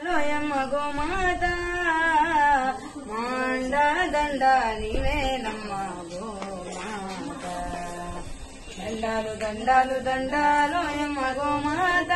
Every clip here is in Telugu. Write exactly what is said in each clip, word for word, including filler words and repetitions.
లోయమ్మ గోమాత మాండ దండ నీవేనమ్మ గోమాత దండాలు దండాలు దండాలోయమ్మ గోమాత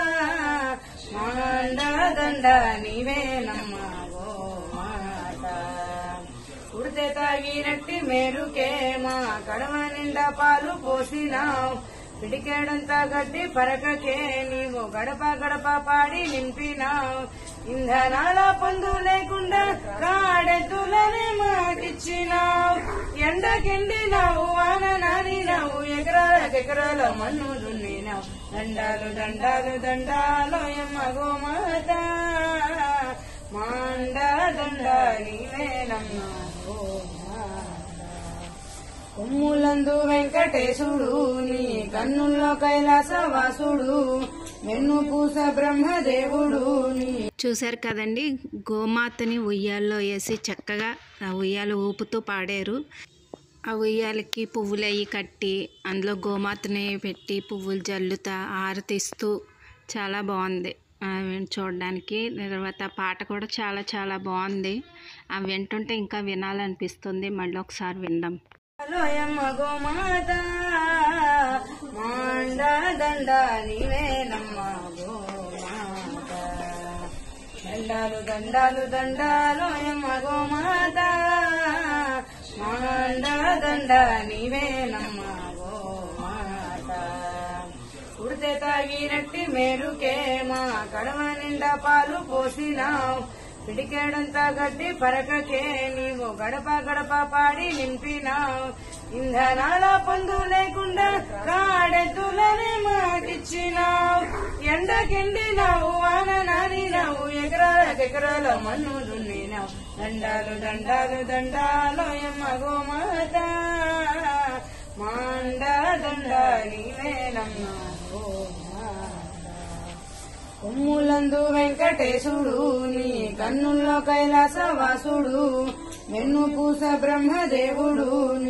మాండ దండ నీవేనమ్మ గోమాత ఉడితే తాగినట్టి మేలుకే మా కడవ నిండా పాలు పోసినావు పిడికేడంతా గడ్డి పరకకే నీవు గడప గడప పాడి నింపినావు ఇంధనాల పొందు లేకుండా కాడెద్దులని మాకిచ్చినావు ఎండకెండినావు వాన నానినావు ఎకరాలకెకరాల మన్ను దున్నినావు దండాలు దండాలు దండాలోయమ్మ గోమాత మాండ దండ నీవేనమ్మ కొమ్ములందు వెంకటేశుడు నీ కన్నుల్లో కైలాసవాసుడు వెన్ను పూస బ్రహ్మదేవుడు నీ. చూశారు కదండి, గోమాతని ఉయ్యాల్లో వేసి చక్కగా ఆ ఉయ్యాలు ఊపుతూ పాడారు. ఆ ఉయ్యాలకి పువ్వులు అవి కట్టి అందులో గోమాతని పెట్టి పువ్వులు జల్లుతా ఆరతిస్తూ చాలా బాగుంది చూడడానికి. తర్వాత పాట కూడా చాలా చాలా బాగుంది. అవి వింటుంటే ఇంకా వినాలనిపిస్తుంది. మళ్ళీ ఒకసారి విందాం. లోయమ్మ గోమాత మాండ దండ నీవేనమ్మ గోమాత దండాలు దండాలు దండాలోయమ్మ గోమాత మాండ దండ నీవేనమ్మ గోమాత ఉడితే తాగినట్టి మేలుకే మా కడవ నిండా పాలు పోసినావు పిడికేడంతా గడ్డి పరకకే నీవు గడప గడప పాడి నింపినావు ఇంధనాల పొందు లేకుండా కాడెద్దులని మాకిచ్చినావు ఎండకెండినావు వాన నానినావు ఎకరాలకెకరాల మన్ను దున్నినావు దండాలు దండాలు దండాలోయమ్మ గోమాత మాండ దండ నీవేనమ్మ కొమ్ములందు వెంకటేశుడు నీ కన్నుల్లో కైలాసవాసుడు వెన్ను పూస బ్రహ్మదేవుడు.